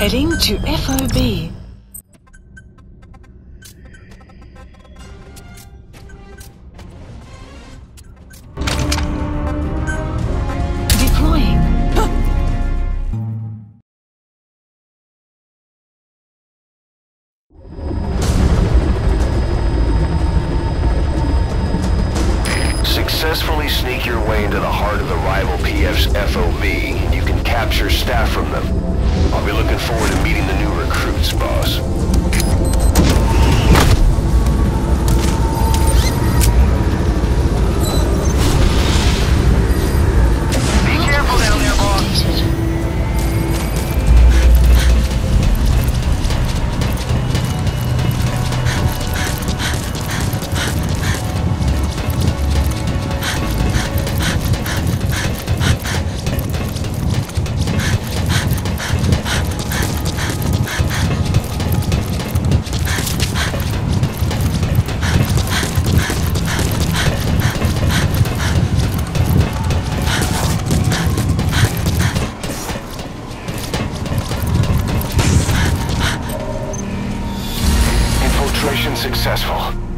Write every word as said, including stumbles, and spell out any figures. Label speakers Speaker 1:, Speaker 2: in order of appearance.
Speaker 1: Heading to F O B. Deploying.
Speaker 2: Successfully sneak your way into the heart of the rival P F's F O B. You can capture staff from them. I'll be looking forward to meeting the new recruits, boss. Be careful down there, boss. Infiltration successful.